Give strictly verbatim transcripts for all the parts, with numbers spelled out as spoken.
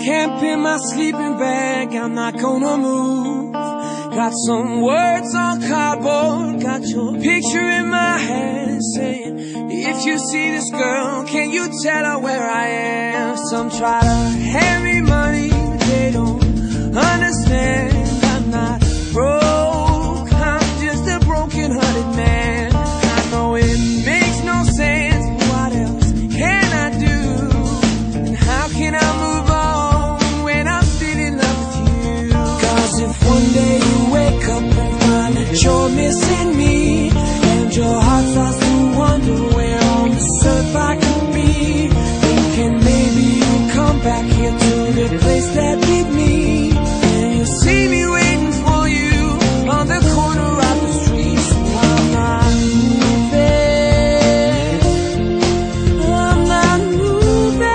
Can't pin my sleeping bag, I'm not gonna move. Got some words on cardboard, got your picture in my head, saying, if you see this girl, can you tell her where I am? Some try to hand me money, but they don't understand. I'm not broke, I'm just a broken-hearted man. I know it makes no sense, but what else can I do? And how can I move on when I'm still in love with you? Cause if one day you wake up and find that you're missing me, and your heart starts to wonder where on this earth I could be, thinking maybe you'll come back here to the place that beat me, and you'll see me waiting for you on the corner of the street. So I'm not moving, I'm not moving.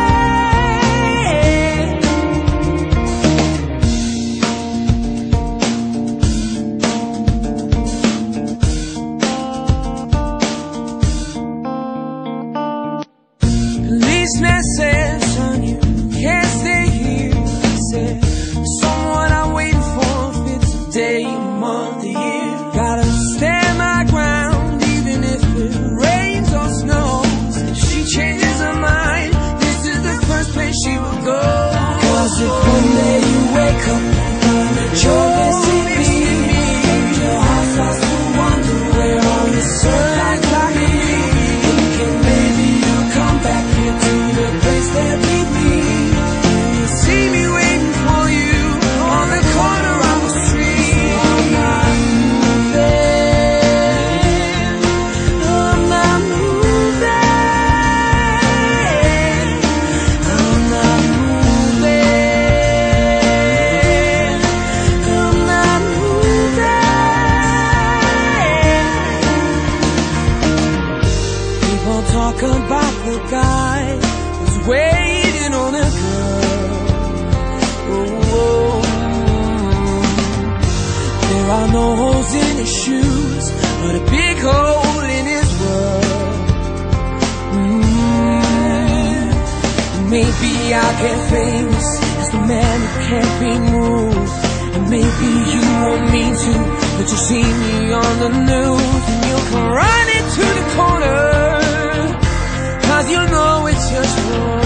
Policeman said, son, you can't stay here. He said, someone I'm waiting for, if it's a day, a month, a year. Gotta stand my ground, even if it rains or snows. If she changes her mind, this is the first place she will go. Cause if one day you wake up and find that you're missing me, and your heart starts to wonder where on this earth I could be, thinking maybe you'll come back here to the place that beat me, and you'll see me waiting for you on the corner of the street. I'm not moving, I'm not moving, I'm not moving, I'm not moving. People talk about the guy who's waiting on a girl. Oh, oh. There are no holes in his shoes, but a big hole in his world. Mm. Maybe I'll get famous as the man who can't be moved, and maybe you won't mean to, but you'll see me on the news, and you'll come running to the corner, cause you know it's just wrong.